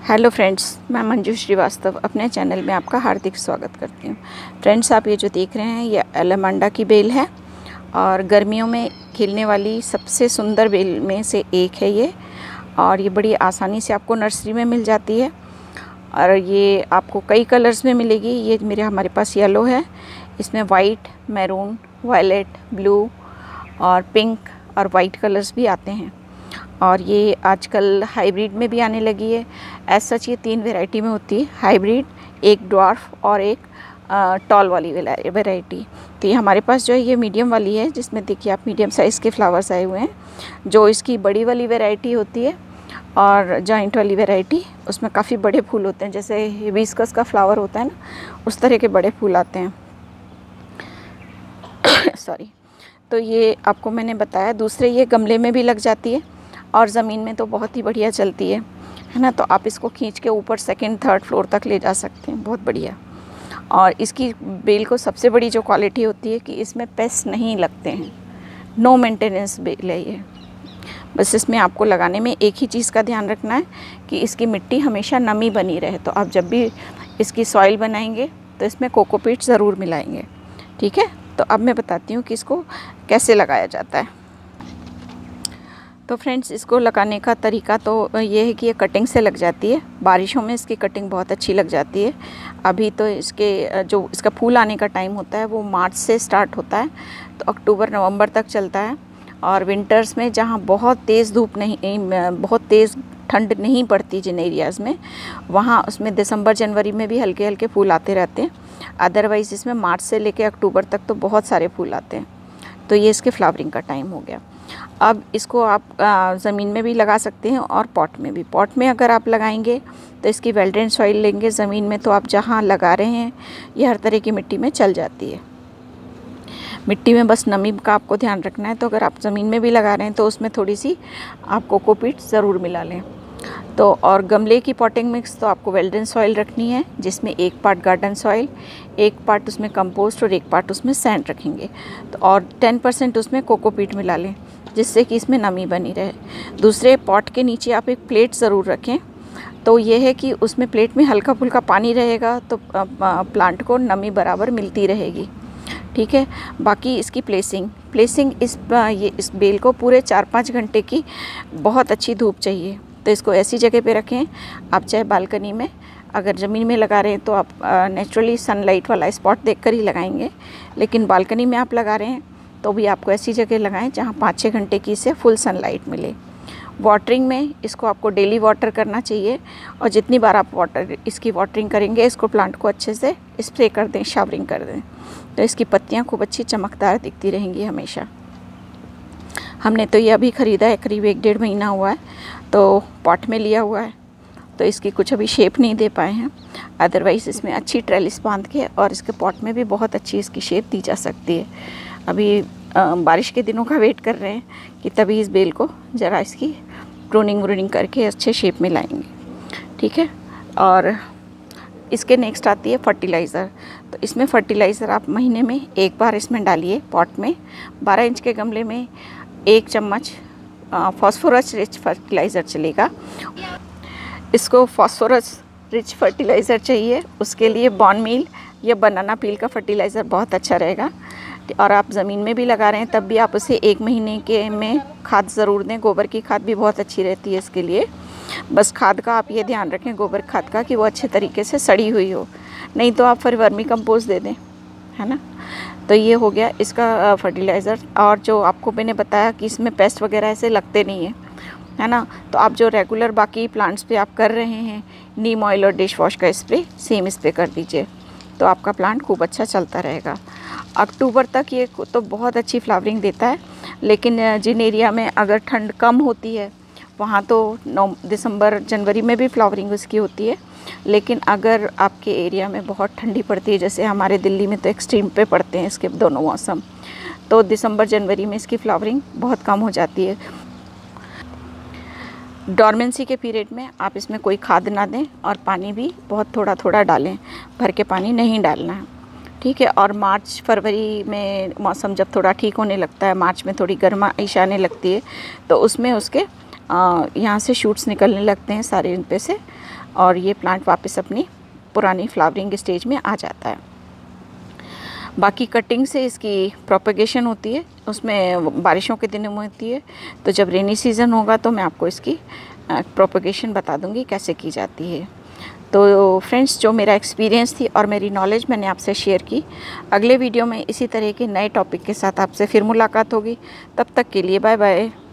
Hello friends, मैं मंजू श्रीवास्तव अपने channel में आपका हार्दिक स्वागत करती हूँ। फ्रेंड्स, आप ये जो देख रहे हैं ये अलामांडा की बेल है और गर्मियों में खिलने वाली सबसे सुंदर बेल में से एक है ये। और ये बड़ी आसानी से आपको नर्सरी में मिल जाती है और ये आपको कई कलर्स में मिलेगी। ये हमारे पास येलो है, इसमें वाइट, मैरून, वायलेट, ब्लू और पिंक और वाइट कलर्स भी आते हैं। और ये आजकल हाइब्रिड में भी आने लगी है। एज सच ये 3 वैरायटी में होती है, हाइब्रिड, एक ड्वार्फ और एक टॉल वाली वैरायटी। तो ये हमारे पास जो है ये मीडियम वाली है, जिसमें देखिए आप मीडियम साइज़ के फ्लावर्स आए हुए हैं। जो इसकी बड़ी वाली वैरायटी होती है और जॉइंट वाली वैरायटी, उसमें काफ़ी बड़े फूल होते हैं, जैसे हिबिस्कस का फ्लावर होता है ना, उस तरह के बड़े फूल आते हैं। सॉरी। तो ये आपको मैंने बताया। दूसरे ये गमले में भी लग जाती है और ज़मीन में तो बहुत ही बढ़िया चलती है ना। तो आप इसको खींच के ऊपर 2nd 3rd फ्लोर तक ले जा सकते हैं, बहुत बढ़िया। और इसकी बेल को सबसे बड़ी जो क्वालिटी होती है कि इसमें पेस्ट नहीं लगते हैं, नो मेंटेनेंस बेल है ये। बस इसमें आपको लगाने में एक ही चीज़ का ध्यान रखना है कि इसकी मिट्टी हमेशा नमी बनी रहे। तो आप जब भी इसकी सॉइल बनाएंगे तो इसमें कोकोपीट ज़रूर मिलाएंगे, ठीक है। तो अब मैं बताती हूँ कि इसको कैसे लगाया जाता है। तो फ्रेंड्स, इसको लगाने का तरीका तो ये है कि ये कटिंग से लग जाती है। बारिशों में इसकी कटिंग बहुत अच्छी लग जाती है। अभी तो इसका फूल आने का टाइम होता है वो मार्च से स्टार्ट होता है, तो अक्टूबर नवंबर तक चलता है। और विंटर्स में जहाँ बहुत तेज़ धूप नहीं, बहुत तेज़ ठंड नहीं पड़ती जिन एरियाज़ में, वहाँ उसमें दिसंबर जनवरी में भी हल्के हल्के फूल आते रहते हैं। अदरवाइज़ इसमें मार्च से लेकर अक्टूबर तक तो बहुत सारे फूल आते हैं। तो ये इसके फ्लावरिंग का टाइम हो गया। अब इसको आप ज़मीन में भी लगा सकते हैं और पॉट में भी। पॉट में अगर आप लगाएंगे तो इसकी वेल ड्रेन सॉइल लेंगे। ज़मीन में तो आप जहाँ लगा रहे हैं ये हर तरह की मिट्टी में चल जाती है। मिट्टी में बस नमी का आपको ध्यान रखना है। तो अगर आप ज़मीन में भी लगा रहे हैं तो उसमें थोड़ी सी आप कोकोपीट ज़रूर मिला लें। तो और गमले की पॉटिंग मिक्स तो आपको वेल ड्रेन सॉइल रखनी है, जिसमें 1 पार्ट गार्डन सॉइल, 1 पार्ट उसमें कंपोस्ट और 1 पार्ट उसमें सैंड रखेंगे। तो और 10% उसमें कोकोपीट मिला लें, जिससे कि इसमें नमी बनी रहे। दूसरे पॉट के नीचे आप एक प्लेट ज़रूर रखें। तो ये है कि उसमें प्लेट में हल्का फुल्का पानी रहेगा तो प्लांट को नमी बराबर मिलती रहेगी, ठीक है। बाकी इसकी प्लेसिंग इस बेल को पूरे 4-5 घंटे की बहुत अच्छी धूप चाहिए। तो इसको ऐसी जगह पे रखें, आप चाहे बालकनी में, अगर ज़मीन में लगा रहे हैं तो आप नेचुरली सनलाइट वाला स्पॉट देखकर ही लगाएंगे। लेकिन बालकनी में आप लगा रहे हैं तो भी आपको ऐसी जगह लगाएं जहाँ 5-6 घंटे की इसे फुल सनलाइट मिले। वाटरिंग में इसको आपको डेली वाटर करना चाहिए और जितनी बार आप इसकी वाटरिंग करेंगे, इसको प्लांट को अच्छे से स्प्रे कर दें, शावरिंग कर दें, तो इसकी पत्तियाँ खूब अच्छी चमकदार दिखती रहेंगी हमेशा। हमने तो ये अभी ख़रीदा है, करीब 1-1.5 महीना हुआ है, तो पॉट में लिया हुआ है, तो इसकी कुछ अभी शेप नहीं दे पाए हैं। अदरवाइज़ इसमें अच्छी ट्रेलिस बांध के और इसके पॉट में भी बहुत अच्छी इसकी शेप दी जा सकती है। अभी बारिश के दिनों का वेट कर रहे हैं कि तभी इस बेल को ज़रा इसकी प्रूनिंग करके अच्छे शेप में लाएंगे, ठीक है। और इसके नेक्स्ट आती है फर्टिलाइज़र। तो इसमें फर्टिलाइज़र आप महीने में 1 बार इसमें डालिए। पॉट में 12 इंच के गमले में 1 चम्मच फॉस्फोरस रिच फर्टिलाइज़र चलेगा। इसको फॉस्फोरस रिच फर्टिलाइज़र चाहिए, उसके लिए बॉर्न मील या बनाना पील का फर्टिलाइज़र बहुत अच्छा रहेगा। और आप ज़मीन में भी लगा रहे हैं तब भी आप उसे 1 महीने के में खाद ज़रूर दें। गोबर की खाद भी बहुत अच्छी रहती है इसके लिए। बस खाद का आप ये ध्यान रखें, गोबर खाद का, कि वो अच्छे तरीके से सड़ी हुई हो, नहीं तो आप फिर वर्मी कंपोस्ट दे दें, है ना। तो ये हो गया इसका फर्टिलाइज़र। और जो आपको मैंने बताया कि इसमें पेस्ट वगैरह ऐसे लगते नहीं हैं, है ना। तो आप जो रेगुलर बाकी प्लांट्स पे आप कर रहे हैं, नीम ऑयल और डिश वॉश का स्प्रे सेम स्प्रे कर दीजिए, तो आपका प्लांट खूब अच्छा चलता रहेगा। अक्टूबर तक ये तो बहुत अच्छी फ्लावरिंग देता है। लेकिन जिन एरिया में अगर ठंड कम होती है वहाँ तो दिसंबर जनवरी में भी फ्लावरिंग उसकी होती है। लेकिन अगर आपके एरिया में बहुत ठंडी पड़ती है, जैसे हमारे दिल्ली में तो एक्सट्रीम पे पड़ते हैं इसके दोनों मौसम, तो दिसंबर जनवरी में इसकी फ्लावरिंग बहुत कम हो जाती है। डॉर्मेंसी के पीरियड में आप इसमें कोई खाद ना दें और पानी भी बहुत थोड़ा थोड़ा डालें, भर के पानी नहीं डालना है, ठीक है। और मार्च फरवरी में मौसम जब थोड़ा ठीक होने लगता है, मार्च में थोड़ी गर्माइश आने लगती है, तो उसमें उसके यहाँ से शूट्स निकलने लगते हैं सारे इन पे से, और ये प्लांट वापस अपनी पुरानी फ्लावरिंग स्टेज में आ जाता है। बाकी कटिंग से इसकी प्रोपगेशन होती है, उसमें बारिशों के दिनों में होती है। तो जब रेनी सीज़न होगा तो मैं आपको इसकी प्रोपगेशन बता दूंगी कैसे की जाती है। तो फ्रेंड्स, जो मेरा एक्सपीरियंस थी और मेरी नॉलेज मैंने आपसे शेयर की। अगले वीडियो में इसी तरह के नए टॉपिक के साथ आपसे फिर मुलाकात होगी। तब तक के लिए बाय बाय।